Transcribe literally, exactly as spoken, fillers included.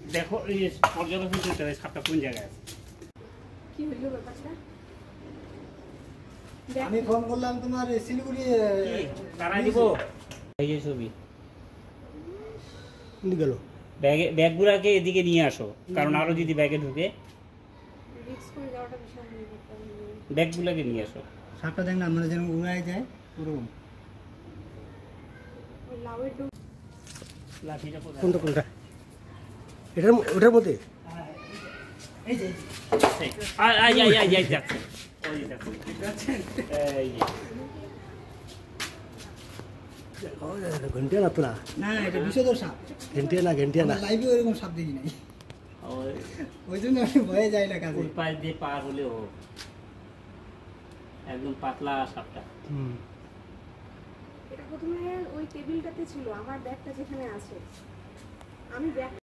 দেখো এই পর্যবেক্ষণ করতে হবে সাপটা কোন জায়গায় আছে। কি হইলো ব্যাপারটা? আমি ফোন করলাম তোমার শিলিগুড়ি তারা দিব এই যে ছবি নিয়ে গেল। ব্যাগে ব্যাগগুলোকে এদিকে নিয়ে আসো, কারণ আরো যদি ব্যাগে ঢুকে রিস্ক করে যাওয়াটা বিশাল হয়ে যেত। ব্যাগগুলোকে নিয়ে আসো। সাপটা দেখ না মানে যেন উড়ায় যায় ওরকম। ওই লাউয়ের ডো লাঠিটা কোথায়? কোনটা কোনটা? এটার ওটার মধ্যে এই যে আই আই আই আই আই যাচ্ছে ওই যাচ্ছে যাচ্ছে এই যে ঘন্টিয়া না তোরা? না এটা বিষধর সাপ। ঘন্টিয়া না ঘন্টিয়া না। লাইভে ওইরকম সাপ দেখি নাই, ওই ওই জন্য আমি ভয়ে যাই না কাছে। ওই পাশ দিয়ে পার হলেও একদম পাতলা সাপটা। হুম। এটা প্রথমে ওই টেবিলটাতে ছিল, আমার ব্যাগটা যেখানে আছে আমি ব্যাগ